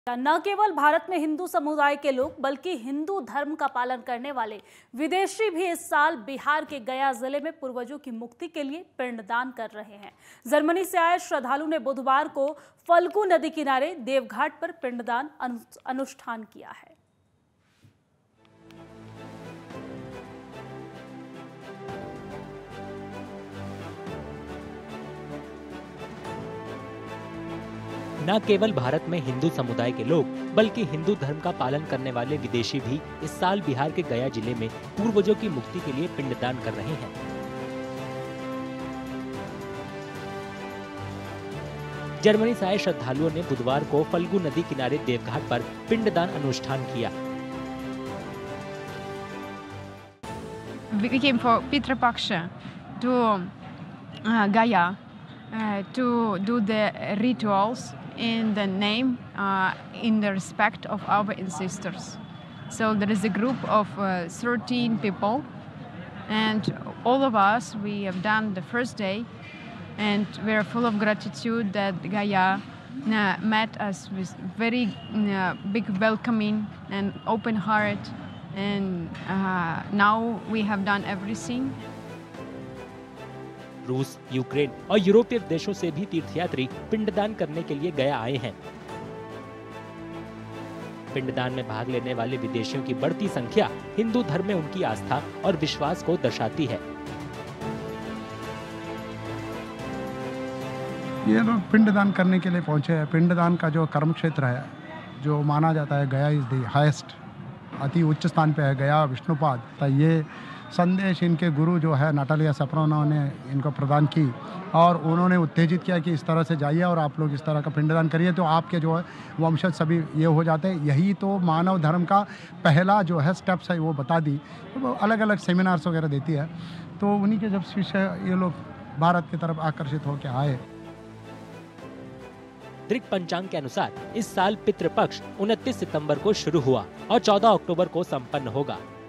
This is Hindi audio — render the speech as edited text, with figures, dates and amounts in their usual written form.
न केवल भारत में हिंदू समुदाय के लोग बल्कि हिंदू धर्म का पालन करने वाले विदेशी भी इस साल बिहार के गया जिले में पूर्वजों की मुक्ति के लिए पिंडदान कर रहे हैं। जर्मनी से आए श्रद्धालु ने बुधवार को फल्गु नदी किनारे देवघाट पर पिंडदान अनुष्ठान किया है। न केवल भारत में हिंदू समुदाय के लोग बल्कि हिंदू धर्म का पालन करने वाले विदेशी भी इस साल बिहार के गया जिले में पूर्वजों की मुक्ति के लिए पिंडदान कर रहे हैं। जर्मनी से आए श्रद्धालुओं ने बुधवार को फल्गु नदी किनारे देवघाट पर पिंडदान अनुष्ठान किया। We came for Pitru Paksha to Gaya to do the rituals in the name, in the respect of our ancestors. So there is a group of 13 people, and all of us, we have done the first day, and we are full of gratitude that Gaya met us with very big welcoming and open heart, and now we have done everything. रूस, यूक्रेन और यूरोपीय देशों से भी तीर्थयात्री पिंडदान करने के लिए गया आए हैं। पिंडदान में भाग लेने वाले विदेशियों की बढ़ती संख्या हिंदू धर्म में उनकी आस्था और विश्वास को दर्शाती है। ये लोग पिंडदान करने के लिए पहुंचे हैं। पिंडदान का जो कर्म क्षेत्र है, जो माना जाता है गया इज द हाईएस्ट, अति उच्च स्थान पे है गया विष्णुपाद। तो ये संदेश इनके गुरु जो है नटालिया सप्रोना ने इनको प्रदान की और उन्होंने उत्तेजित किया कि इस तरह से जाइए और आप लोग इस तरह का पिंडदान करिए तो आपके जो है वंशज सभी ये हो जाते हैं। यही तो मानव धर्म का पहला जो है स्टेप्स है वो बता दी। तो अलग अलग सेमिनार्स वगैरह देती है, तो उन्हीं के जब शिष्य ये लोग भारत की तरफ आकर्षित होकर आए। ग्रीक पंचांग के अनुसार इस साल पितृपक्ष 29 सितंबर को शुरू हुआ और 14 अक्टूबर को संपन्न होगा।